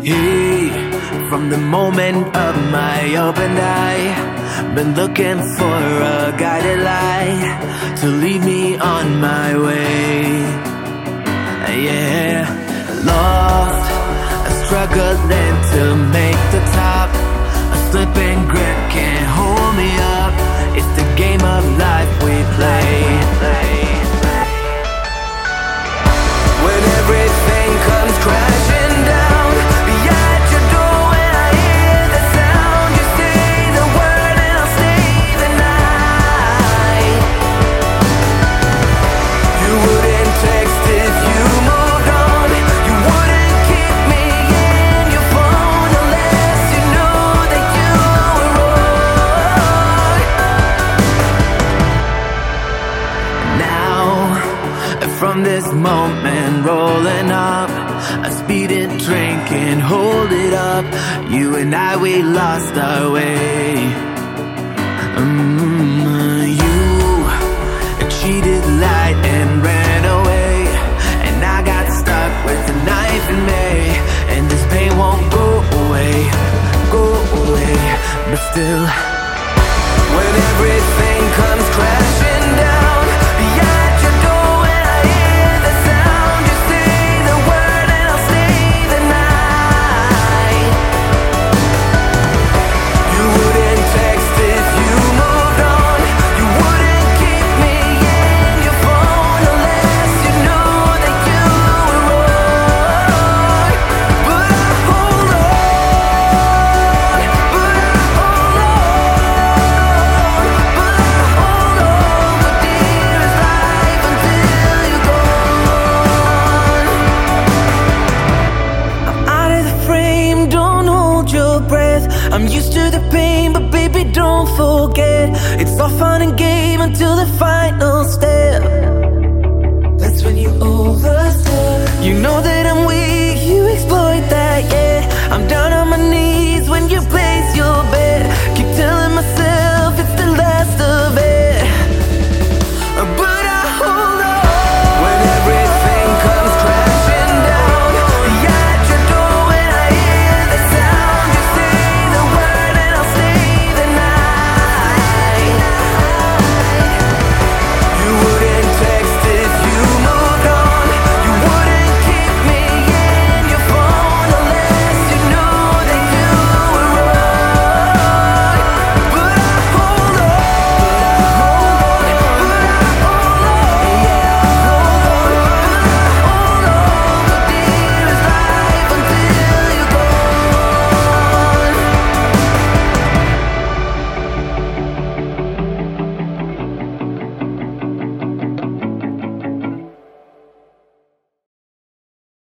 Hey, from the moment of my open eye, been looking for a guided light to lead me on my way. Yeah, lost, struggling to make the top. A slipping grip can't hold me up. It's the game of life we play. When everything comes crashing down at your door, when I hear the sound, you say the word and I'll stay the night. You wouldn't text if you moved on. You wouldn't keep me in your phone unless you know that you were wrong. Now, from this moment rolling up, a speeding train can't hold it up. You and I, we lost our way. You cheated, lied, and ran away, and I got stuck with a knife in me. And this pain won't go away, but still, when everything comes crashing down at your door, when I hear the sound, you say the word and I'll stay the night. You wouldn't text if you moved on. You wouldn't keep me in your phone unless you know that you were wrong. But I hold on, but I hold on, but I hold on for dearest life until you're gone. I'm out of the frame, don't hold your breath. I'm used to the pain, but baby, don't forget, it's all fun and game until the final step. That's when you overstep. You know that I'm weak,